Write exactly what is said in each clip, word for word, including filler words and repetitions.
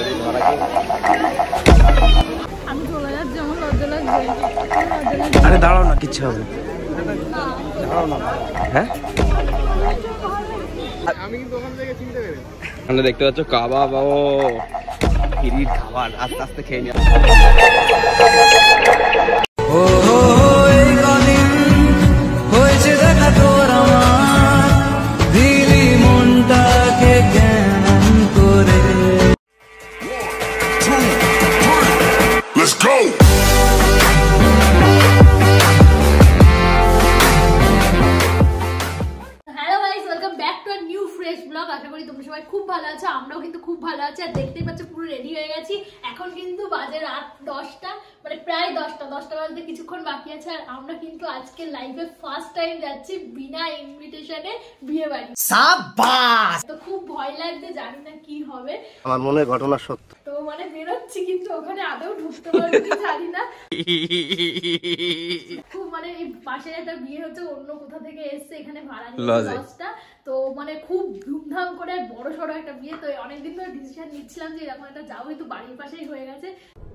আমি চলে যাচ্ছি, আমার লজ্জা লাগছে। আরে দাঁড়াও না, কিচ্ছু হবে দাঁড়াও না। হ্যাঁ আমি কিন্তু ওখান থেকে চিনতে পেরেছি। আমরা দেখতে পাচ্ছ কাবাব ও ফিরির খাবার, আস্তে আস্তে খেয়ে নিও। Let's go! আশা করি তোমরা সবাই খুব ভালো আছো, আমরাও কিন্তু খুব ভালো আছি। আর দেখতেই পাচ্ছ পুরো রেডি হয়ে গেছি। এখন কিন্তু বাজে রাত দশটা, মানে প্রায় দশটা দশটা বাজতে কিছুক্ষণ বাকি আছে। আর আমরা কিন্তু আজকে লাইভে ফার্স্ট টাইম যাচ্ছি বিনা ইনভিটেশনে বিয়ে বাড়ি। সাবাস! তো খুব ভয় লাগছে, জানি না কি হবে। আমার মনে ঘটনা সত্য, তো মানে বেরোচ্ছি কিন্তু ওখানে আদৌ ঢুকতে পারবো কি জানি না। খুব মানে এই পাশে একটা বিয়ে হচ্ছে, অন্য কোথা থেকে এসছে, এখানে ভাড়া নিয়ে দশটা। তো মানে খুব ধুমধাম করে বড় সড়ো একটা বিয়ে। তো অনেকদিন ধরে ডিসিশন নিচ্ছিলাম যে এরকম একটা যাবো, কিন্তু বাড়ির পাশেই হয়ে গেছে।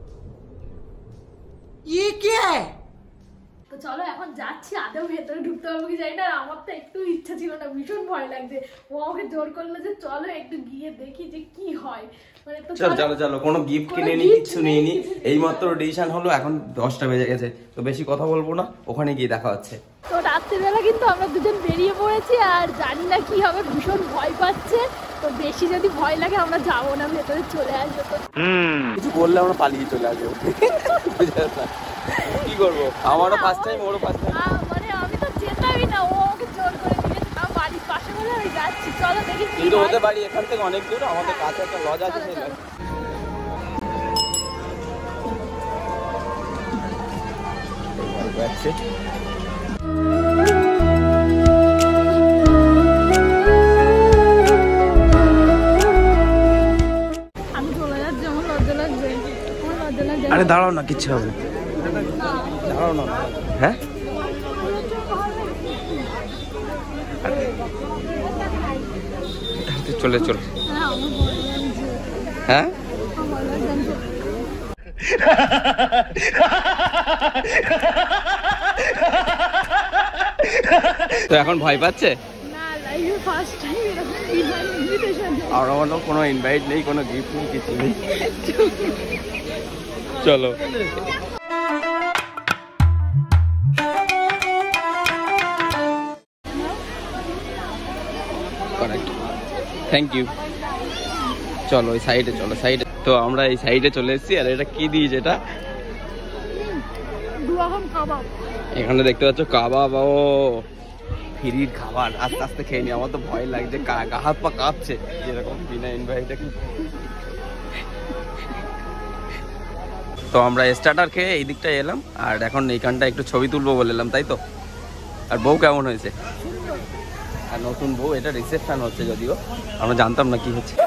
তো চলো এখন যাচ্ছি, আদৌ ভেতরে ঢুকতে পারবো কি জানি না। আর আমার তো একটু ইচ্ছা ছিল না, ভীষণ ভয় লাগছে। ও আমাকে জোর করলো যে চলো একটু গিয়ে দেখি যে কি হয়। চলো চলো চলো, কোনো গিফট কিনে নি, কিছু নিয়ে নি, এই মাত্র ডিসিশন হলো। এখন দশটা বেজে গেছে, তো বেশি কথা বলবো না, ওখানে গিয়ে দেখা হচ্ছে। তো রাত্রিবেলা কিন্তু আমরা দুজন বেরিয়ে পড়েছি, আর জানি না কি হবে, ভীষণ ভয় পাচ্ছে। তো বেশি যদি ভয় লাগে আমরা যাবো না, ভেতরে চলে আসবো। তো কিছু বললে আমরা পালিয়ে চলে আসবো। কি করবো, আমারও ফার্স্ট টাইম, ওরও ফার্স্ট টাইম। মানে আমি তো যেতামই না, ও আমাকে জোর করে দিয়েছে। তাও বাড়ির পাশে বলে আমি যাচ্ছি, চলো দেখি। কিন্তু ওদের বাড়ি এখান থেকে অনেক দূর, আমাদের কাছে একটা লজ আছে, সেই লজ। আমি চলে যাচ্ছি, আমার লজ্জা লাগছে। আরে দাঁড়াও না, কিচ্ছু হবে দাঁড়াও না। হ্যাঁ চলে চলে। হ্যাঁ তো এখন ভয় পাচ্ছে, আর আমার কোনো ইনভাইট নেই, কোনো গিফট নেই, কিছু নেই। চলো থ্যাংক ইউ। চলো ওই সাইডে চলো, সাইডে। তো আমরা এই সাইডে চলে এসেছি। আর এটা কি দিয়েছে, এটা এখানে দেখতে পাচ্ছ কাবাব ও ফিরির খাবার, আস্তে আস্তে খেয়ে নি। আমার তো ভয় লাগছে, গা হাত পা কাঁপছে যেরকম বিনা ইনভাইটে। তো আমরা স্টার্টার খেয়ে এই দিকটা এলাম, আর এখন এইখানটা একটু ছবি তুলবো বলে এলাম, তাই তো। আর বউ কেমন হয়েছে? আর নতুন বউ, এটা রিসেপশন হচ্ছে, যদিও আমরা জানতাম না কি হচ্ছে।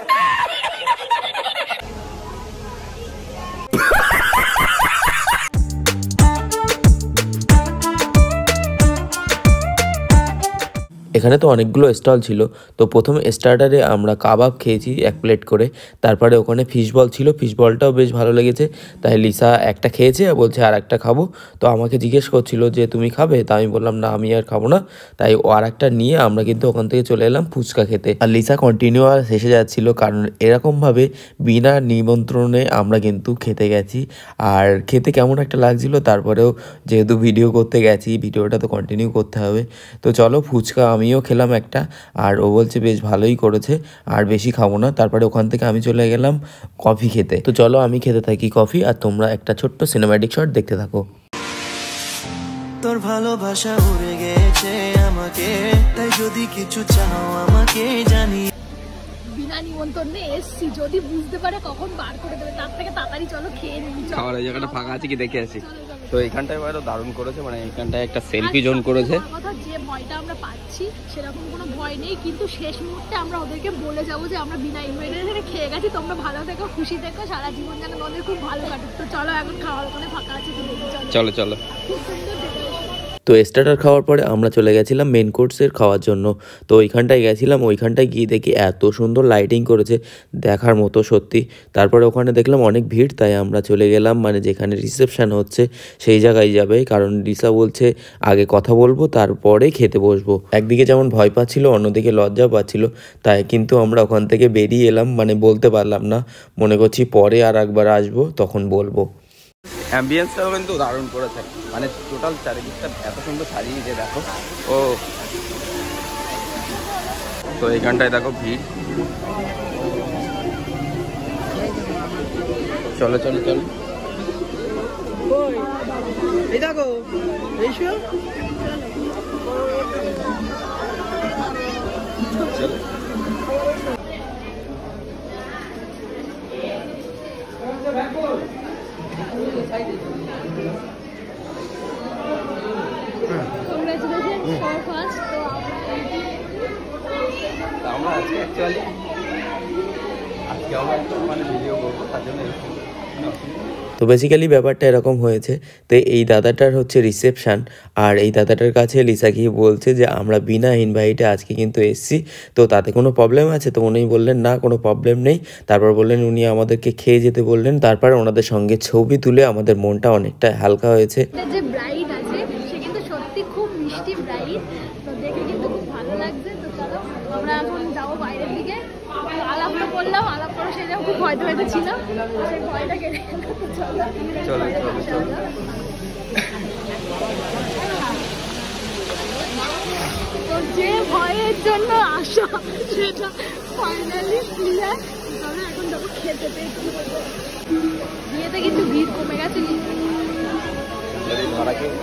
এখানে তো অনেকগুলো স্টল ছিল। তো প্রথমে স্টার্টারে আমরা কাবাব খেয়েছি এক প্লেট করে, তারপরে ওখানে ফিশ বল ছিল, ফিশ বলটাও বেশ ভালো লেগেছে। তাই লিসা একটা খেয়েছে, বলছে আর একটা খাবো। তো আমাকে জিজ্ঞেস করছিল যে তুমি খাবে, তা আমি বললাম না আমি আর খাবো না। তাই ও আর একটা নিয়ে আমরা কিন্তু ওখান থেকে চলে এলাম ফুচকা খেতে। আর লিসা কন্টিনিউ আর শেষে যাচ্ছিল, কারণ এরকমভাবে বিনা নিমন্ত্রণে আমরা কিন্তু খেতে গেছি। আর খেতে কেমন একটা লাগছিল, তারপরেও যেহেতু ভিডিও করতে গেছি, ভিডিওটা তো কন্টিনিউ করতে হবে। তো চলো ফুচকা আমিও খেলাম একটা, আর ও বলছে বেশ ভালোই করেছে, আর বেশি খাবো না। তারপরে ওখান থেকে আমি চলে গেলাম কফি খেতে। তো চলো আমি খেতে থাকি কফি, আর তোমরা একটা ছোট্ট সিনেম্যাটিক শট দেখতে থাকো। তোর ভালোবাসা উড়ে গেছে আমাকে, তাই যদি কিছু চাও আমাকে জানি। বিনা নিমন্ত্রণে এসছি, যদি বুঝতে পারে কখন বার করে দেবে, তার থেকে তাড়াতাড়ি চলো খেয়ে নিই। খাবার এই জায়গাটা ফাঁকা আছে কি দেখে আসি। তো এইখানটায় আরো দারুণ করেছে, মানে এইখানটায় একটা সেলফি জোন করেছে। কথা যে ভয়টা আমরা পাচ্ছি সেরকম কোনো ভয় নেই, কিন্তু শেষ মুহূর্তে আমরা ওদেরকে বলে যাবো যে আমরা বিনা ইনভাইটেশনে খেয়ে গেছি, তোমরা ভালো থেকো, খুশি থেকো, সারা জীবন যেন আমাদের খুব ভালো কাটুক। তো চলো এখন খাওয়ার ওখানে ফাঁকা আছে, চলো চলো। চলো খুব সুন্দর ডেকোরেশন। তো স্টার্টার খাওয়ার পরে আমরা চলে গেছিলাম মেন কোর্সের খাওয়ার জন্য। তো ওইখানটায় গেছিলাম, ওইখানটায় গিয়ে দেখি এত সুন্দর লাইটিং করেছে, দেখার মতো সত্যি। তারপরে ওখানে দেখলাম অনেক ভিড়, তাই আমরা চলে গেলাম মানে যেখানে রিসেপশন হচ্ছে সেই জায়গায় যাবে, কারণ লিসা বলছে আগে কথা বলবো তারপরে খেতে বসবো। একদিকে যেমন ভয় পাচ্ছিল, অন্যদিকে লজ্জা পাচ্ছিল, তাই কিন্তু আমরা ওখান থেকে বেরিয়ে এলাম, মানে বলতে পারলাম না, মনে করছি পরে আর একবার আসবো তখন বলবো। অ্যাম্বিয়েন্সটাও কিন্তু দারুণ করেছে, মানে টোটাল চারিদিকটা এত সুন্দর সাজিয়েছে দেখো। ও তো এইখানটায় দেখো ভিড়, চলো চলো চলো এই দেখো এই শো চলো। আমরা আজকে অ্যাকচুয়ালি আজকে আমরা একটু মানে ভিডিও করবো, তার জন্য তো বেসিক্যালি ব্যাপারটা এরকম হয়েছে। তো এই দাদাটার হচ্ছে রিসেপশান, আর এই দাদাটার কাছে লিসা গিয়ে বলছে যে আমরা বিনা ইনভাইটে আজকে কিন্তু এসছি, তো তাতে কোনো প্রবলেম আছে? তো উনি বললেন না, কোনো প্রবলেম নেই। তারপর বললেন উনি আমাদেরকে খেয়ে যেতে বললেন, তারপর ওনাদের সঙ্গে ছবি তুলে আমাদের মনটা অনেকটা হালকা হয়েছে। যে ব্রাইড আছে সে কিন্তু সত্যি খুব মিষ্টি ব্রাইড, তো দেখে কিন্তু খুব ভালো লাগছে। তো চলো আমরা এখন যাবো বাইরের দিকে, আলাপটা করলাম, আলাপ করে সেটা খুব ভয়তে ভয়তে ছিল, সেই ভয়টা কেটে চলো চলো চলো। তো যে ভয়ের জন্য আসা সেটা ফাইনালি ক্লিয়ার। আমরা এখন যাবো খেতে, বিয়েতে কিন্তু ভিড় কমে গেছে। যদি ধরা কেউ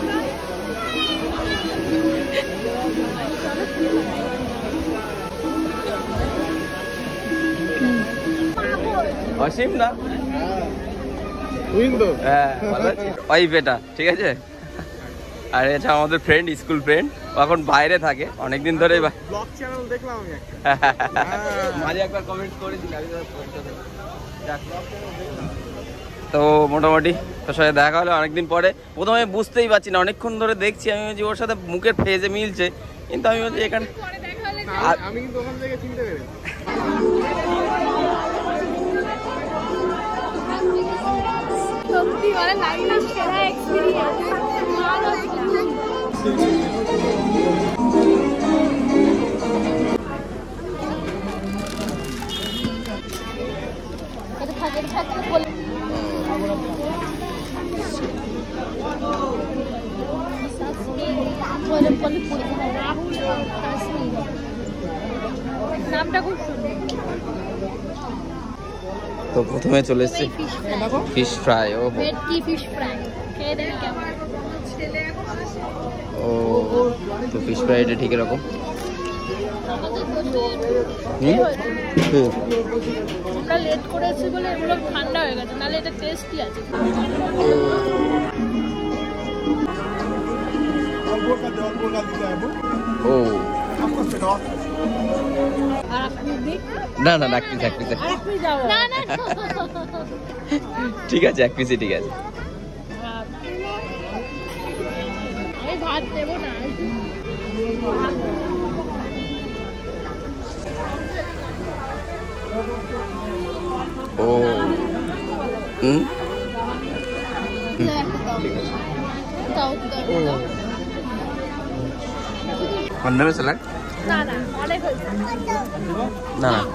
অসীম না হ্যাঁ ভালো আছে ওই বেটা, ঠিক আছে। আর এটা আমাদের ফ্রেন্ড, স্কুল ফ্রেন্ড, এখন বাইরে থাকে অনেকদিন ধরে। ব্লগ চ্যানেল দেখলাম আমি একটা, মাঝে একবার কমেন্ট করেছিলাম। তো মোটামুটি তোর সাথে দেখা হলো অনেকদিন পরে। প্রথমে বুঝতেই পারছি না, অনেকক্ষণ ধরে দেখছি আমি, যে ওর সাথে মুখের ফেজে মিলছে, কিন্তু আমি বলছি এখানে আমি কিন্তু ওখান থেকে চিনতে পেরেছি। সত্যি মানে লাইফের সেরা এক্সপেরিয়েন্স। এটা থাকে থাকে বলে বলে বলে পুরো রাহুল কাশ্মীর নামটা খুব সুন্দর। তো প্রথমে চলে এসেছি ফিশ ফ্রাই। ও ভেটকি ফিশ ফ্রাই খেয়ে দেখ কেমন। ও তো ফিশ ফ্রাইটা ঠিক এরকম। আমরা লেট করেছি বলে এগুলো ঠান্ডা হয়ে গেছে, নাহলে এটা টেস্টি আছে। ও আর আপনি না না এক পিস এক পিস না না ঠিক আছে, এক পিসই ঠিক আছে। আমি ভাত দেবো না। ও হুম অন্য স্যালাড না না অনেক হয়েছে। না না।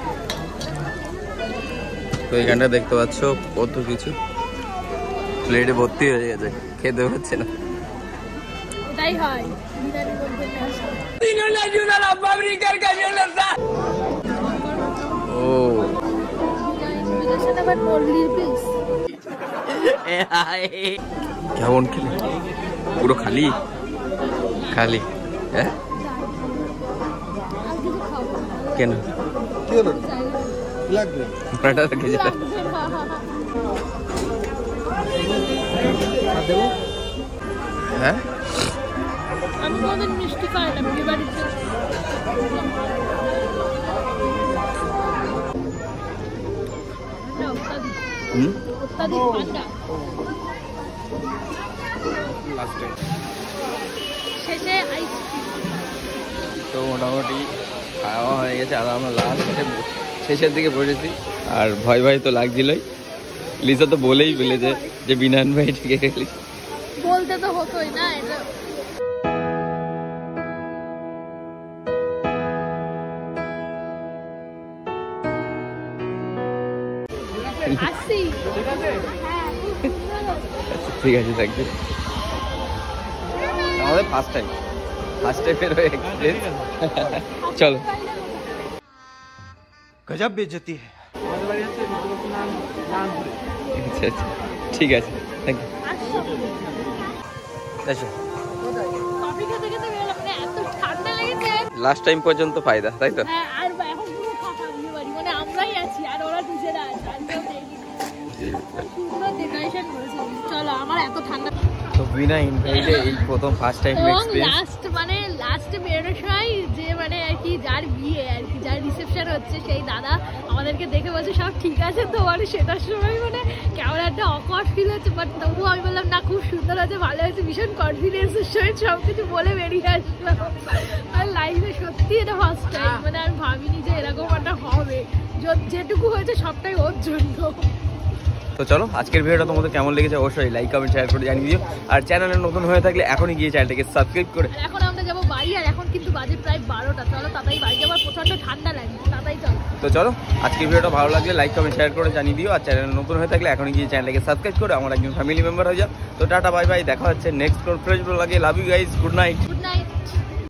তো এইখানটা দেখতে পাচ্ছ কত কিছু প্লেটে ভর্তি হয়ে গেছে, খেতে হচ্ছে না। এটাই হয় বিরিয়ানি বলতে ও আবার মুরগির পিস কেমন খেলে? পুরো খালি খালি হ্যাঁ? কেন হ্যাঁ আমি কোনোদিন মিষ্টি খাই না বিয়ে বাড়িতে। অত্যাধিক ঠান্ডা। শেষে আইসক্রিম। তো মোটামুটি খাওয়া হয়ে গেছে আর আমরা লাস্ট শেষের দিকে বসেছি আর ভয় ভয় তো লাগছিলই। লিসা তো বলেই ফেলেছে যে বিনান ভাই ঠিক গেলি, বলতে তো হতোই না এটা। আসি হ্যাঁ ঠিক আছে থ্যাংক ইউ। আমাদের ফার্স্ট টাইম ফার্স্ট টাইমের এক্সপিরিয়েন্স। চলো गजब बेइज्जती है। আচ্ছা আচ্ছা ঠিক আছে থ্যাংক ইউ। আচ্ছা কফি খেতে খেতে বেরোলাম, মানে এত ঠান্ডা লেগেছে। লাস্ট টাইম পর্যন্ত ফায়দা তাই তো। হ্যাঁ আর এখন পুরো ফাঁকা বিয়ে বাড়ি, মানে আমরাই আছি আর ওরা নিজেরা আছে, আর কেউ নেই। সুন্দর ডেকোরেশন করেছে। চলো আমার এত ঠান্ডা। তো বিনা ইনভাইটে এই প্রথম ফার্স্ট টাইম এবং এক্সপিরিয়েন্স। লাস্ট মানে লাস্টে বেরোনোর সময় যে মানে আর কি যার বিয়ে আর কি যার রিসেপশন হচ্ছে সেই দাদা আমাদেরকে দেখে বলছে সব ঠিক আছে তো, মানে সেটার সময় মানে কেমন একটা অকওয়ার্ড ফিল হচ্ছে, বাট তবুও আমি বললাম না খুব সুন্দর আছে ভালো হয়েছে, ভীষণ কনফিডেন্সের সহিত সব কিছু বলে বেরিয়ে আসলাম। আর লাইফে সত্যি এটা ফার্স্ট টাইম, মানে আমি ভাবিনি যে এরকম একটা হবে, য- যেটুকু হয়েছে সবটাই ওর জন্য। তো চলো আজকের ভিডিওটা তোমাদের কেমন লেগেছে অবশ্যই লাইক কমেন্ট শেয়ার করে জানিয়ে দিও। আর চ্যানেলে নতুন হয়ে থাকলে এখনই গিয়ে চ্যানেলটাকে সাবস্ক্রাইব করে। আর এখন আমরা যাবো বাড়ি, আর এখন কিন্তু বাজে প্রায় বারোটা। চলো তাড়াতাড়ি বাড়ি যাবার, প্রচন্ড ঠান্ডা লাগে, তাড়াতাড়ি চলো। তো চলো আজকের ভিডিওটা ভালো লাগলে লাইক কমেন্ট শেয়ার করে জানিয়ে দিও। আর চ্যানেলে নতুন হয়ে থাকলে এখনই গিয়ে চ্যানেলটাকে সাবস্ক্রাইব করে আমার একজন ফ্যামিলি মেম্বার হয়ে যাও। তো টাটা বাই বাই, দেখা হচ্ছে নেক্সট কোন ফ্রেশ ভিডিও লাগে। Love you guys, good night. Good night.